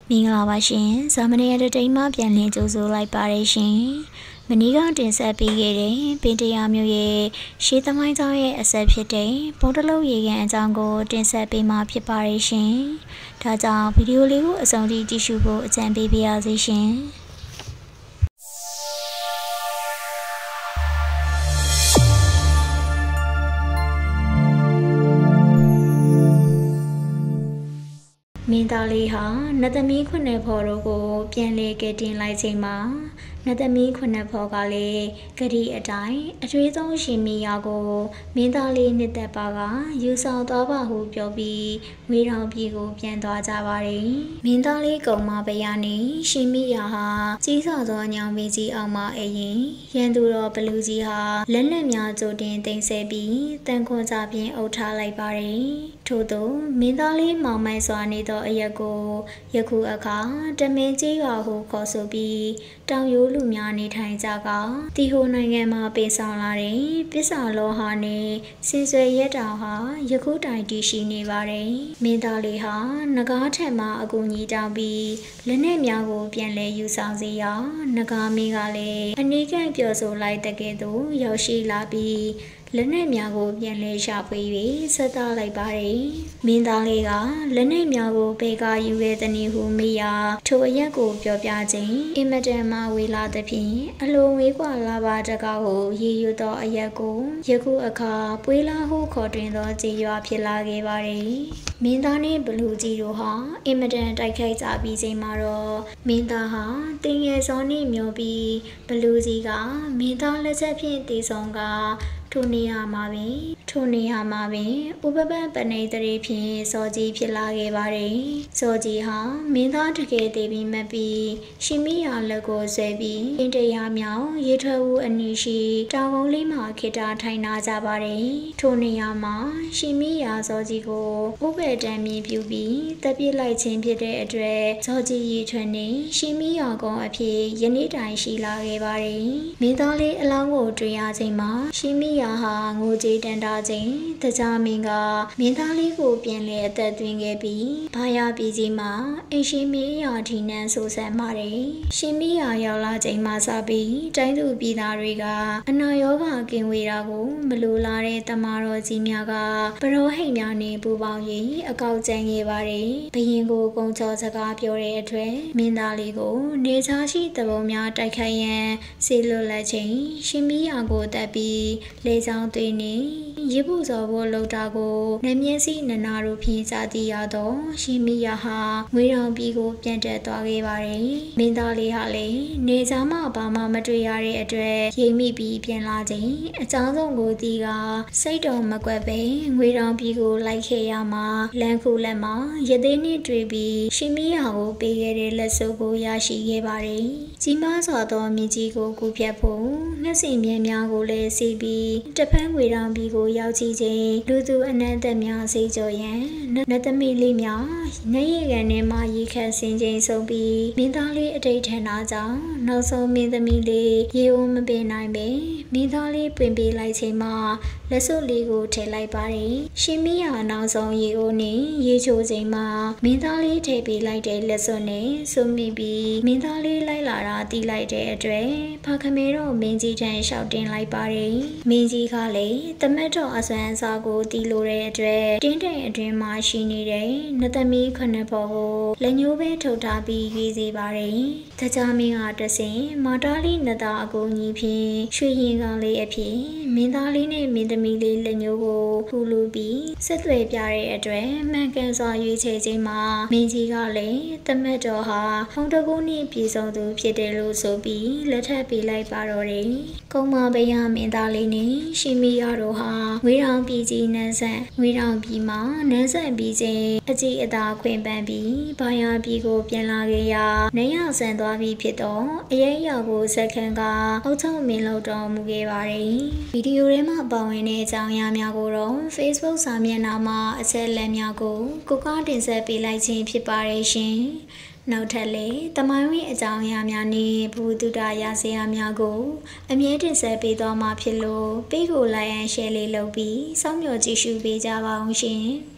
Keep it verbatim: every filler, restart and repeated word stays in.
မင်္ဂလာပါရှင်ဇာမနီအတတိမ်မှပြန်လည်ကြိုဆိုလိုက်ပါရရှင်မနီကတင်ဆက်ပေးခဲ့တဲ့ပင်တရားမျိုးရဲ့ရှေးသမိုင်းကြောင်းရဲ့အဆက်ဖြစ်တဲ့ဘုံတလုံးရေကန်အကြောင်းကိုတင်ဆက်ပေးမှာဖြစ်ပါရရှင်ဒါကြောင့်ဗီဒီယိုလေးကိုအဆုံးထိကြည့်ရှုဖို့အကြံပေးပါရစေရှင်မင်းသားလေးဟာနတ်သမီးခုနှစ်ဖော်တို့ကိုပြန်လေကတင်လိုက်ချိန်မှာနတ်သမီးခုနှစ်ဖော်ကလည်းဂရီအတိုင်းအထွေးဆုံးရှင်မီယာကိုမင်းသားလေးနှစ်သက်ပါကယူဆောင်သွားပါဟုပြောပြီးဝေထောင်ပြည်ကိုပြန်သွားကြပါတယ်မင်းသားလေးကုံမပရနေရှင်မီယာဟာကြီးစွာသောညောင်မင်းကြီးအောင်မအရင်ရန်သူတော်ဘလူကြီးဟာလက်နက်များကြိုတင်တင်ဆက်ပြီးတန်ခွန်ကြပြင်းအုပ်ထားလိုက်ပါတယ်ထို့သောမင်းသားလေးမောင်မိုက်စွာနေသောအရက်ကိုယခုအခါတမင်ကြီးရွာဟုခေါ်ဆိုပြီးတောင်ရိုးလူများနေထိုင်ကြကတီဟိုနိုင်ငံမှာပေးဆောင်လာတဲ့ပစ္စာလောဟာနဲ့စင်ဆွေရက်တောင်ဟာယခုတိုင်တည်ရှိနေပါတယ်မင်းသားလေးဟာနဂါးထက်မှအကူကြီးတောင်းပြီးလက်နဲ့များကိုပြန်လဲယူဆောင်စေရာနဂါးမင်းကလည်းအနီးကပ်ပြောဆိုလိုက်တဲ့ကဲ့သို့ရောက်ရှိလာပြီးလက်နဲ့များကိုပြန်လဲရှာဖွေ၍ဆက်သားလိုက်ပါတယ်မင်းသားလေးကလက်နဲ့များကိုဘေကယူခဲ့တဲ့နည်းဟုမေးရာထိုအရက်ကိုပြောပြခြင်းအင်မတန်မှဝေလာသဖြင့်အလိုဝေးကွာလာပါတကားကိုရည်ရွယ်သောအရက်ကိုယခုအခါပွေးလာဟုခေါ်တွင်သောကြေးရွာဖြစ်လာခဲ့ပါတယ်မင်းသားနှင့်ဘလူကြီးတို့ဟာအင်မတန်တိုက်ခိုက်ကြပြီးချိန်မှာတော့မင်းသားဟာတင်ငယ်စောနှင့်မျောပြီးဘလူကြီးကမင်းသားလက်ချက်ဖြင့်တည်ဆောင်ကထိုနေရာမှာပင်ထိုနေရာမှာပင်ဥပပပနေတရေဖြင့်စောကြီးဖြစ်လာခဲ့ပါတယ်စောကြီးဟာမင်းသားတကယ်တည်ပြီးမပြီးရှင်မီယာလက်ကိုဆွဲပြီးအင်းတရားမြောင်ရေထွက်ဦးအနီးရှိတောင်ကုန်းလေးမှာခေတ္တထိုင်နာကြပါတယ်ထိုနေရာမှာရှင်မီယာစောကြီးကိုဥပဒံမြင်ပြုပြီးတပ်ပစ်လိုက်ခြင်းဖြစ်တဲ့အတွက်စောကြီးရေထွက်နေရှင်မီယာကုန်းအဖြစ်ယနေ့တိုင်ရှိလာခဲ့ပါတယ်မင်းသားလေးအလောင်းကိုတွေ့ရချိန်မှာရှင်မီယာဟာငိုကြေးတန်တာချိန်တကြားမင်းကမင်းသားလေးကိုပြန်လဲအသက်သွင်းခဲ့ပြီးဘာယာပြည်ကြီးမှာအိရှင်မင်းရာဒီနန်းဆိုဆက်မှာတယ်ရှင်မီယာရောက်လာချိန်မှာစပြီးတိုင်းသူပြည်သားတွေကအနာရောဂါကင်းဝေးတာကိုမလိုလားတဲ့တမတော်ကြီးများကပရောဟိတ်များနဲ့ပူပေါင်း၍အကောက်ကျန်ခဲ့ပါတယ်ဘရင်ကိုကုံချောစကားပြောတဲ့အတွက်မင်းသားလေးကိုနေချာရှိတဘုံများတိုက်ခိုက်ရန်စေလွတ်လက်ချိန်ရှင်မီယာကိုတက်ပြီးလေကြောင်းသွေးနေရေပူစော်ဖို့လောက်တာကိုနမျက်စိနနာတို့ဖြင့်စသည်ရတော့ရှင်မီယာဟာငွေတောင်ပြည်ကိုပြန်တက်သွားခဲ့ပါတယ်မင်းသားလေးဟာလည်းနေချာမှဘာမှမတွေ့ရတဲ့အတွက်ရိပ်မိပြီးပြန်လာချိန်အကြောင်းဆုံးကိုတီးကစိတ်တော်မကွက်ပဲငွေတောင်ပြည်ကိုလိုက်ခဲ့ရမှာလမ်းခုလက်မှာရသေးနှင့်တွေ့ပြီးရှင်မီယာကိုပေးခဲ့တဲ့လက်စုပ်ကိုရရှိခဲ့ပါတယ်ကြီးမားစွာသောမြင်းကြီးကိုကူဖြတ်ဖို့နှက်စင်မြင်းများကိုလည်းစီးပြီးတဖန်ငွေတောင်ပြည်ကိုရောက်ကြည့်ခြင်းလူသူအနန္တများစိတ်ကြောရန်နတ်သမီးလေးများနေရကန်ထဲမှရေခတ်ဆင်းခြင်းဆုံးပြီးမင်းသားလေးအတိတ်ထန်တာကြောင့်နောက်ဆုံးမင်းသမီးလေးရေဝမပင်နိုင်ပဲမင်းသားလေးပင်ပေးလိုက်ချိန်မှာလက်စွပ်လေးကိုထည့်လိုက်ပါတယ်ရှင်မီယာနောက်ဆုံးရေအိုးနဲ့ရေချိုချိန်မှာမင်းသားလေးထည့်ပေးလိုက်တဲ့လက်စွပ်နဲ့စုမိပြီးမင်းသားလေးလိုက်လာတာတီးလိုက်တဲ့အတွက်ဖခမဲတော့မင်းကြီးထံလျှောက်တင်လိုက်ပါတယ်မင်းကြီးကလည်းတမတ်တော်အစွမ်းအစားကိုတီးလို့တဲ့အတွက်တင်းတိမ်အတွင်းမှာရှိနေတဲ့နတ်သမီးခုနှစ်ဖော်ကိုလက်ညှိုးပဲထုတ်ထားပြီးရေးစေပါတယ်တကြားမင်းကတဆင်မာတားလေးနတ်သားအကူကြီးဖြင့်ရွှေရင်ကောင်လေးအဖြစ်မင်းသားလေးနဲ့မင်းသမီးလေးလက်ညှိုးကိုထူလူပြီးဆက်သွယ်ပြတဲ့အတွက်မှန်ကန်စွာရွေးချယ်ခြင်းမှာမင်းကြီးကလည်းတမတ်တော်ဟာဟုံတကူနှင့်ပြည်စုံသူဖြစ်တယ်လို့ဆိုပြီးလက်ထပ်ပေးလိုက်ပါတော့တယ်ကုံမဘယမင်းသားလေးနဲ့ရှင်မီယာတို့ဟာငွေတောင်ပြည်ကြီးနန်းဆန်ငွေတောင်ပြည်မှာနန်းဆန်ပြီးချင်းအကြည့်အသာခွင်ပန်းပြီးဘာယာပြည်ကိုပြန်လာခဲ့ရာနေရဆန်သွားပြီးဖြစ်တော့အရေးရောက်ကိုစက္ကန့်ကအုတ်ချုံမင်းလောက်တော်မူခဲ့ပါတယ်ဗီဒီယိုထဲမှာပါဝင်တဲ့အကြောင်းအရာများကိုတော့ Facebook စာမျက်နှာမှာအချက်အလက်များကိုကိုကတင်ဆက်ပေးလိုက်ခြင်းဖြစ်ပါတယ်ရှင်နောက်ထပ်လည်းတမိုင်းဝင်အကြောင်းအရာများနဲ့ဘူတုဒရာဇရာများကိုအမြဲတင်ဆက်ပေးသွားမှာဖြစ်လို့ပေးကို like and share လေးလုပ်ပြီးစောင့်မျှော်ကြည့်ရှုပေးကြပါအောင်ရှင်